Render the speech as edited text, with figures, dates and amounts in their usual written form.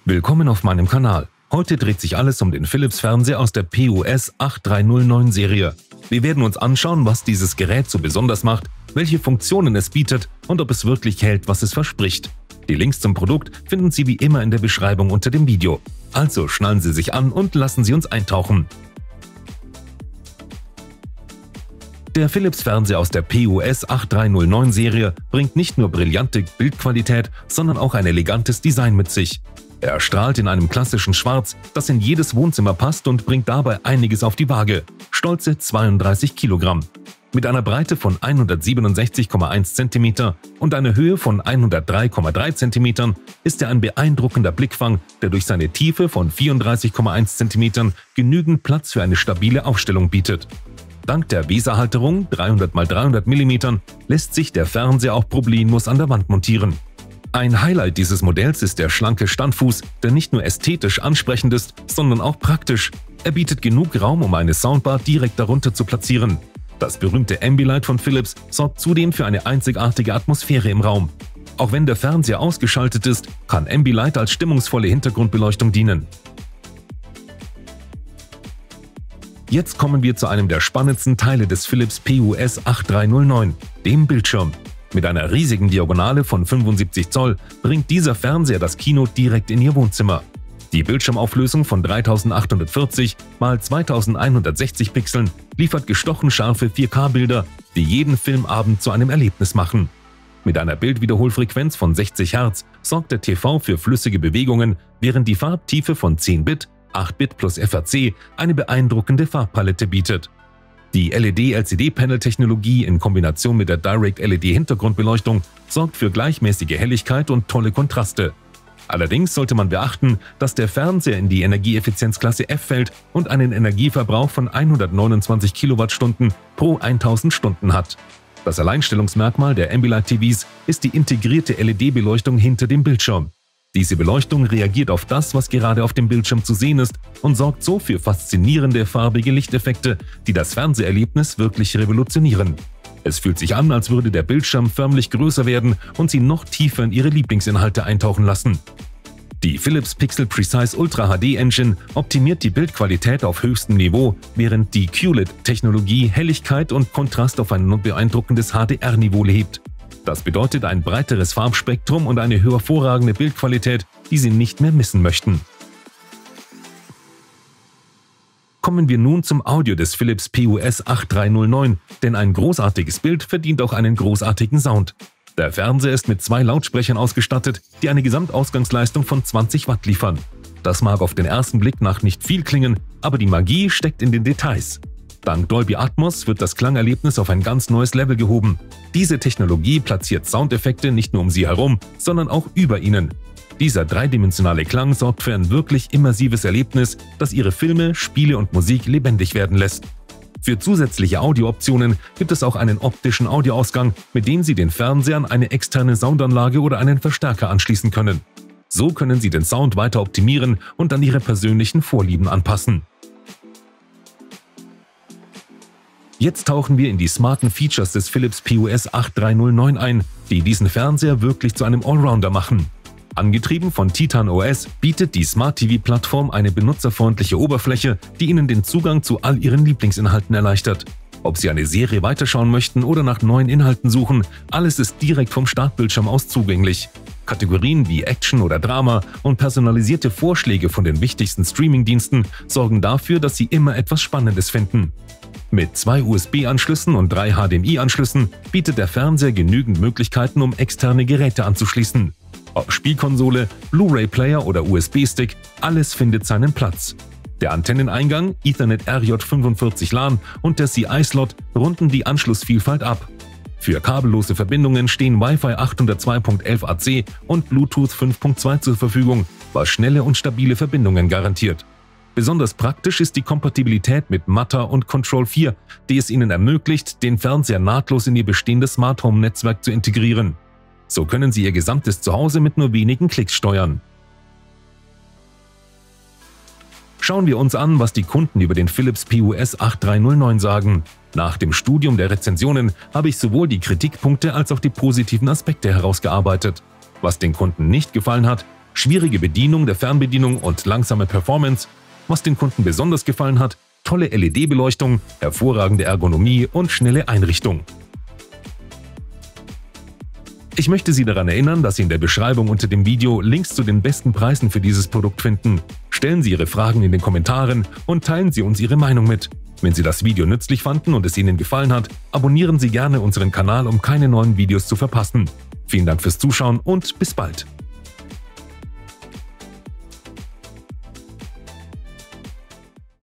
Willkommen auf meinem Kanal. Heute dreht sich alles um den Philips Fernseher aus der PUS 8309 Serie. Wir werden uns anschauen, was dieses Gerät so besonders macht, welche Funktionen es bietet und ob es wirklich hält, was es verspricht. Die Links zum Produkt finden Sie wie immer in der Beschreibung unter dem Video. Also schnallen Sie sich an und lassen Sie uns eintauchen. Der Philips Fernseher aus der PUS 8309 Serie bringt nicht nur brillante Bildqualität, sondern auch ein elegantes Design mit sich. Er strahlt in einem klassischen Schwarz, das in jedes Wohnzimmer passt und bringt dabei einiges auf die Waage. Stolze 32 Kilogramm. Mit einer Breite von 167,1 cm und einer Höhe von 103,3 cm ist er ein beeindruckender Blickfang, der durch seine Tiefe von 34,1 cm genügend Platz für eine stabile Aufstellung bietet. Dank der Weserhalterung 300×300 mm lässt sich der Fernseher auch problemlos an der Wand montieren. Ein Highlight dieses Modells ist der schlanke Standfuß, der nicht nur ästhetisch ansprechend ist, sondern auch praktisch. Er bietet genug Raum, um eine Soundbar direkt darunter zu platzieren. Das berühmte Ambilight von Philips sorgt zudem für eine einzigartige Atmosphäre im Raum. Auch wenn der Fernseher ausgeschaltet ist, kann Ambilight als stimmungsvolle Hintergrundbeleuchtung dienen. Jetzt kommen wir zu einem der spannendsten Teile des Philips PUS 8309, dem Bildschirm. Mit einer riesigen Diagonale von 75 Zoll bringt dieser Fernseher das Kino direkt in Ihr Wohnzimmer. Die Bildschirmauflösung von 3840 x 2160 Pixeln liefert gestochen scharfe 4K-Bilder, die jeden Filmabend zu einem Erlebnis machen. Mit einer Bildwiederholfrequenz von 60 Hz sorgt der TV für flüssige Bewegungen, während die Farbtiefe von 10 Bit, 8 Bit plus FRC eine beeindruckende Farbpalette bietet. Die LED-LCD-Panel-Technologie in Kombination mit der Direct-LED-Hintergrundbeleuchtung sorgt für gleichmäßige Helligkeit und tolle Kontraste. Allerdings sollte man beachten, dass der Fernseher in die Energieeffizienzklasse F fällt und einen Energieverbrauch von 129 Kilowattstunden pro 1000 Stunden hat. Das Alleinstellungsmerkmal der Ambilight TVs ist die integrierte LED-Beleuchtung hinter dem Bildschirm. Diese Beleuchtung reagiert auf das, was gerade auf dem Bildschirm zu sehen ist und sorgt so für faszinierende farbige Lichteffekte, die das Fernseherlebnis wirklich revolutionieren. Es fühlt sich an, als würde der Bildschirm förmlich größer werden und Sie noch tiefer in Ihre Lieblingsinhalte eintauchen lassen. Die Philips Pixel Precise Ultra HD Engine optimiert die Bildqualität auf höchstem Niveau, während die QLED-Technologie Helligkeit und Kontrast auf ein beeindruckendes HDR-Niveau hebt. Das bedeutet ein breiteres Farbspektrum und eine hervorragende Bildqualität, die Sie nicht mehr missen möchten. Kommen wir nun zum Audio des Philips PUS 8309, denn ein großartiges Bild verdient auch einen großartigen Sound. Der Fernseher ist mit 2 Lautsprechern ausgestattet, die eine Gesamtausgangsleistung von 20 Watt liefern. Das mag auf den ersten Blick nach nicht viel klingen, aber die Magie steckt in den Details. Dank Dolby Atmos wird das Klangerlebnis auf ein ganz neues Level gehoben. Diese Technologie platziert Soundeffekte nicht nur um Sie herum, sondern auch über Ihnen. Dieser dreidimensionale Klang sorgt für ein wirklich immersives Erlebnis, das Ihre Filme, Spiele und Musik lebendig werden lässt. Für zusätzliche Audiooptionen gibt es auch einen optischen Audioausgang, mit dem Sie den Fernseher an eine externe Soundanlage oder einen Verstärker anschließen können. So können Sie den Sound weiter optimieren und an Ihre persönlichen Vorlieben anpassen. Jetzt tauchen wir in die smarten Features des Philips PUS 8309 ein, die diesen Fernseher wirklich zu einem Allrounder machen. Angetrieben von Titan OS bietet die Smart TV-Plattform eine benutzerfreundliche Oberfläche, die Ihnen den Zugang zu all Ihren Lieblingsinhalten erleichtert. Ob Sie eine Serie weiterschauen möchten oder nach neuen Inhalten suchen, alles ist direkt vom Startbildschirm aus zugänglich. Kategorien wie Action oder Drama und personalisierte Vorschläge von den wichtigsten Streamingdiensten sorgen dafür, dass Sie immer etwas Spannendes finden. Mit 2 USB-Anschlüssen und 3 HDMI-Anschlüssen bietet der Fernseher genügend Möglichkeiten, um externe Geräte anzuschließen. Ob Spielkonsole, Blu-ray-Player oder USB-Stick, alles findet seinen Platz. Der Antenneneingang, Ethernet RJ45 LAN und der CI-Slot runden die Anschlussvielfalt ab. Für kabellose Verbindungen stehen Wi-Fi 802.11 AC und Bluetooth 5.2 zur Verfügung, was schnelle und stabile Verbindungen garantiert. Besonders praktisch ist die Kompatibilität mit Matter und Control 4, die es Ihnen ermöglicht, den Fernseher nahtlos in Ihr bestehendes Smart Home Netzwerk zu integrieren. So können Sie Ihr gesamtes Zuhause mit nur wenigen Klicks steuern. Schauen wir uns an, was die Kunden über den Philips PUS 8309 sagen. Nach dem Studium der Rezensionen habe ich sowohl die Kritikpunkte als auch die positiven Aspekte herausgearbeitet. Was den Kunden nicht gefallen hat, schwierige Bedienung der Fernbedienung und langsame Performance. Was den Kunden besonders gefallen hat: tolle LED-Beleuchtung, hervorragende Ergonomie und schnelle Einrichtung. Ich möchte Sie daran erinnern, dass Sie in der Beschreibung unter dem Video Links zu den besten Preisen für dieses Produkt finden. Stellen Sie Ihre Fragen in den Kommentaren und teilen Sie uns Ihre Meinung mit. Wenn Sie das Video nützlich fanden und es Ihnen gefallen hat, abonnieren Sie gerne unseren Kanal, um keine neuen Videos zu verpassen. Vielen Dank fürs Zuschauen und bis bald!